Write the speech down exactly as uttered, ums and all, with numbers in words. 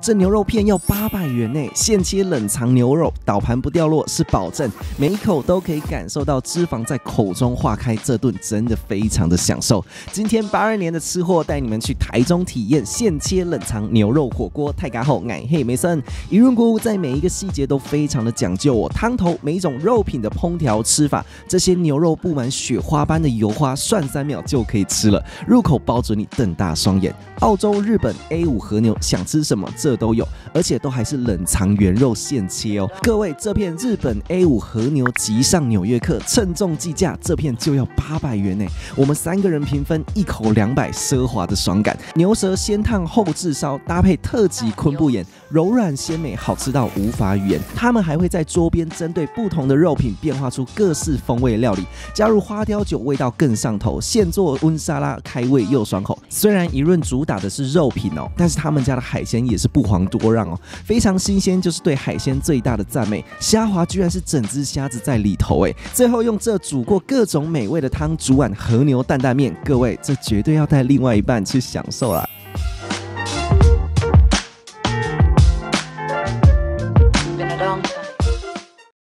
这牛肉片要八百元呢，现切冷藏牛肉，倒盘不掉落是保证，每一口都可以感受到脂肪在口中化开，这顿真的非常的享受。今天八二年的吃货带你们去台中体验现切冷藏牛肉火锅，太嘎后矮黑梅森，一润锅物在每一个细节都非常的讲究哦，汤头每一种肉品的烹调吃法，这些牛肉布满雪花般的油花，涮三秒就可以吃了，入口包准你瞪大双眼。澳洲、日本 A 五 和牛想吃什么这都有，而且都还是冷藏原肉现切哦。各位，这片日本 A 五 和牛即上纽约客，称重计价，这片就要八百元呢。我们三个人平分，一口两百，奢华的爽感。牛舌先烫后炙烧，搭配特级昆布盐，柔软鲜美，好吃到无法语言。他们还会在桌边针对不同的肉品变化出各式风味料理，加入花雕酒，味道更上头。现做温沙拉，开胃又爽口。虽然一润主打的是肉品哦，但是他们家的海鲜也是不遑多让哦，非常新鲜，就是对海鲜最大的赞美。虾滑居然是整只虾子在里头哎，最后用这煮过各种美味的汤煮碗和牛担担面，各位这绝对要带另外一半去享受啦。